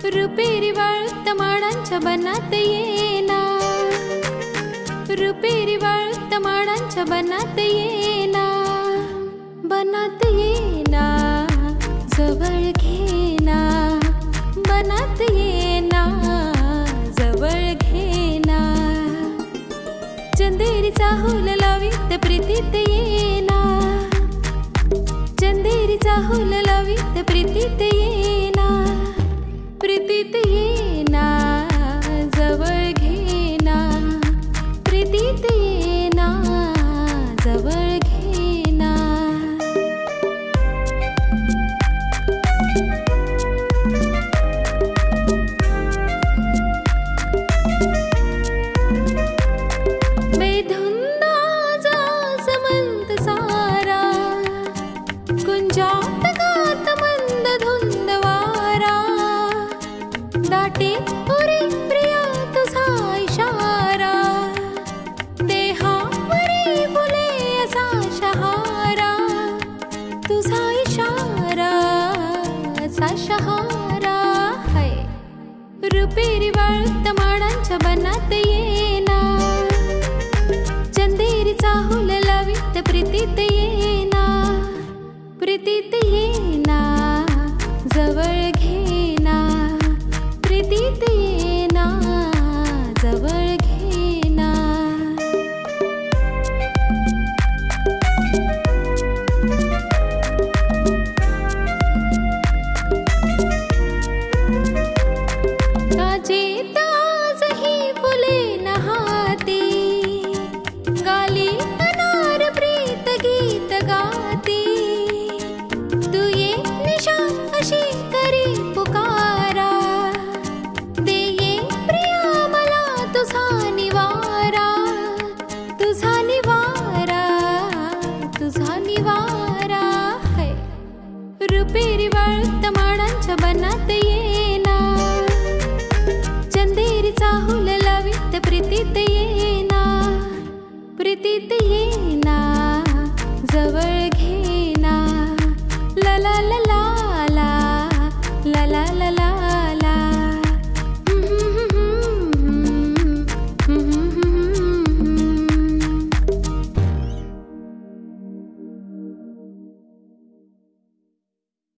रुपेरी वाळूत माडांच्या बनात येना, रुपेरी वाळूत माडांच्या बनात येना, बनात येना, जवळ घेना, बनात येना, जवळ घेना, चंदेरीचा हुल लावीत प्रीतीत येना, चंदेरीचा हुल लावीत प्रीतीत येना, प्रीतीत येना, जवळ घेना, प्रीतीत येना, जवळ घेना. बेधुंद आजास मंद सारा, कुंजात गात मंद धुंद वारा, दाटे पुरी प्रिया तुझा इशारा, देहावरी फुले असा शहारा, तुझा इशारा असा शहारा है. रुपेरी वाळूत माडांच्या बनात